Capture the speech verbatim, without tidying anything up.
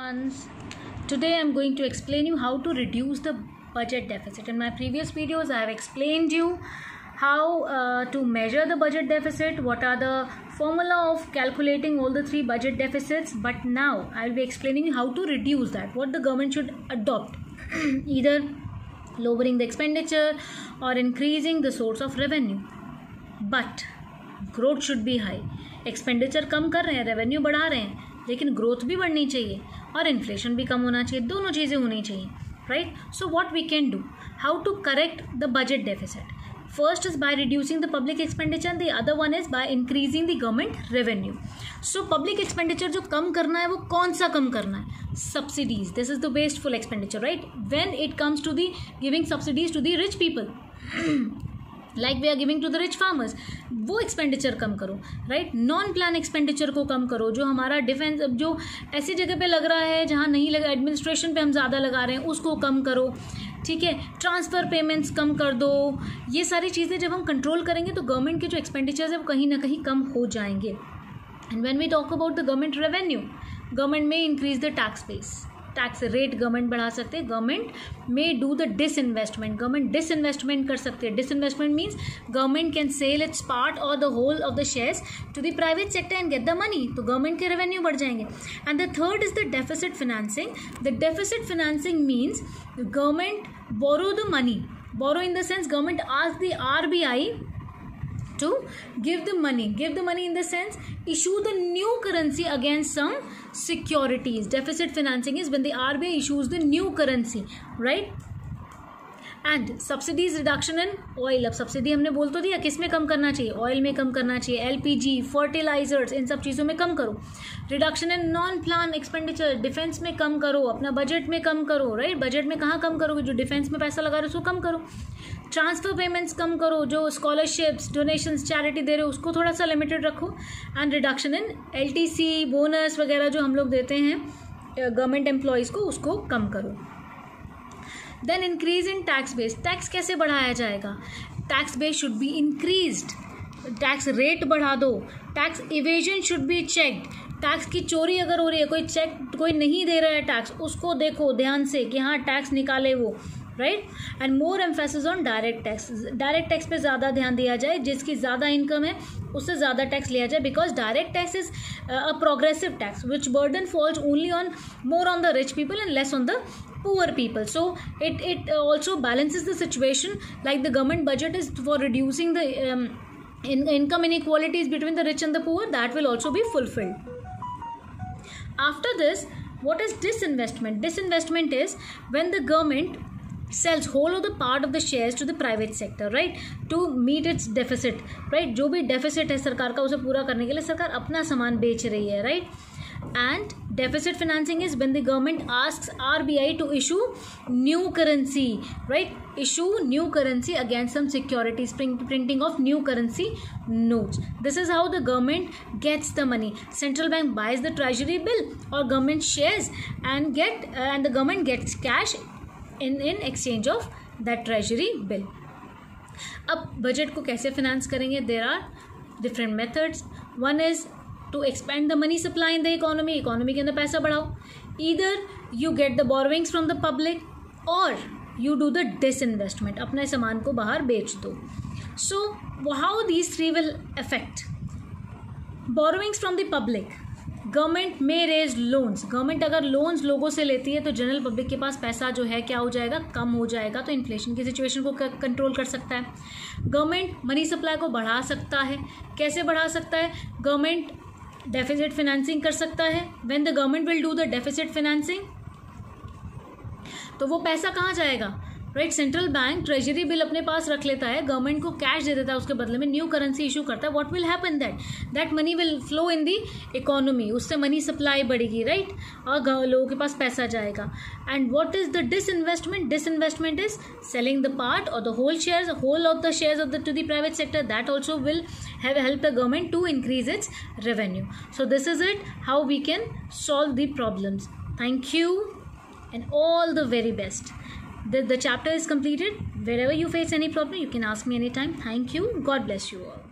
ones. Today I'm going to explain you how to reduce the budget deficit. In my previous videos I have explained you how uh, to measure the budget deficit, what are the formula of calculating all the three budget deficits, but now I will be explaining you how to reduce that, what the government should adopt either lowering the expenditure or increasing the source of revenue. But growth should be high. Expenditure कम कर रहे हैं, revenue बढ़ा रहे हैं, लेकिन growth भी बढ़नी चाहिए और इन्फ्लेशन भी कम होना चाहिए, दोनों चीज़ें होनी चाहिए, right. So what we can do, how to correct the budget deficit. First is by reducing the public expenditure, the other one is by increasing the government revenue. So public expenditure जो कम करना है वो कौन सा कम करना है? Subsidies. This is the wasteful expenditure, right. When it comes to the giving subsidies to the rich people like we are giving to the rich farmers, वो एक्सपेंडिचर कम करो, राइट. नॉन प्लान एक्सपेंडिचर को कम करो, जो हमारा defence जो ऐसी जगह पे लग रहा है जहाँ नहीं लगा, एडमिनिस्ट्रेशन पे हम ज़्यादा लगा रहे हैं, उसको कम करो, ठीक है. ट्रांसफ़र पेमेंट्स कम कर दो. ये सारी चीज़ें जब हम कंट्रोल करेंगे तो गवर्नमेंट के जो एक्सपेंडिचर्स है वो कहीं ना कहीं कम हो जाएंगे. And when we talk about the government revenue, government may increase the tax base, tax rate government बढ़ा सकते हैं. Government may do the disinvestment, government disinvestment कर सकते हैं. Disinvestment means government can sell its part और the whole of the shares to the private sector and get the money, तो government के revenue बढ़ जाएंगे. And the third is the deficit financing. The deficit financing means government borrow the money, borrow in the sense government ask the R B I to give the money, give the money in the sense issue the new currency against some securities. Deficit financing is when the R B I issues the new currency, right. And subsidies reduction in oil. अब subsidy हमने बोल तो दिया किस में कम करना चाहिए, oil में कम करना चाहिए, एलपीजी, फर्टिलाइजर्स, इन सब चीज़ों में कम करो. Reduction in non plan expenditure, defence में कम करो, अपना बजट में कम करो, राइट. बजट में कहाँ कम करोगे, जो डिफेंस में पैसा लगा रहे हो उसको कम करो. ट्रांसफर पेमेंट्स कम करो, जो स्कॉलरशिप्स, डोनेशंस, चैरिटी दे रहे हो उसको थोड़ा सा लिमिटेड रखो. And reduction in LTC, bonus वगैरह जो हम लोग देते हैं गवर्नमेंट एम्प्लॉयज़ को, उसको कम करो. Then increase in tax base. Tax कैसे बढ़ाया जाएगा? Tax base should be increased, tax rate बढ़ा दो. Tax evasion should be checked. Tax की चोरी अगर हो रही है, कोई चेक कोई नहीं दे रहा है टैक्स, उसको देखो ध्यान से कि हाँ टैक्स निकाले वो, right. And more emphasis on direct tax. Direct tax पे ज़्यादा ध्यान दिया जाए, जिसकी ज़्यादा इनकम है उससे ज़्यादा टैक्स लिया जाए, because direct tax is a progressive tax which burden falls only on more on the rich people and less on the poor people. So it it also balances the situation, like the government budget is for reducing the um, in, income inequalities between the rich and the poor, that will also be fulfilled. After this, what is disinvestment? Disinvestment is when the government sells whole of the part of the shares to the private sector, right, to meet its deficit, right. जो भी deficit है सरकार का उसे पूरा करने के लिए सरकार अपना सामान बेच रही है, right. And deficit financing is when the government asks R B I to issue new currency, right, issue new currency against some securities, printing of new currency notes. This is how the government gets the money. Central bank buys the treasury bill or government shares and get uh, and the government gets cash in in exchange of that treasury bill. अब budget को कैसे finance करेंगे? There are different methods. One is to expand the money supply in the economy. Economy के अंदर पैसा बढ़ाओ. Either you get the borrowings from the public or you do the disinvestment, अपने सामान को बाहर बेच दो. So how these three will affect? Borrowings from the public. Government may raise loans. Government अगर लोन्स लोगों से लेती है तो जनरल पब्लिक के पास पैसा जो है क्या हो जाएगा, कम हो जाएगा, तो इन्फ्लेशन की सिचुएशन को कंट्रोल कर सकता है. गवर्नमेंट मनी सप्लाई को बढ़ा सकता है. कैसे बढ़ा सकता है? गवर्नमेंट डेफिसिट फिनेंसिंग कर सकता है. When the government will do the deficit financing, तो वो पैसा कहाँ जाएगा, right. Central bank treasury bill अपने पास रख लेता है, गवर्नमेंट को कैश दे देता है, उसके बदले में न्यू करेंसी इशू करता है. What will happen, that that money will flow in the economy, उससे मनी सप्लाई बढ़ेगी, राइट, और लोगों के पास पैसा जाएगा. And what is the disinvestment? Disinvestment is selling the part और the whole shares, whole of the shares of the to the private sector. That also will have helped the government to increase its revenue. So this is it, how we can solve the problems. Thank you and all the very best. The, the chapter is completed. Wherever you face any problem, you can ask me anytime. Thank you. God bless you all.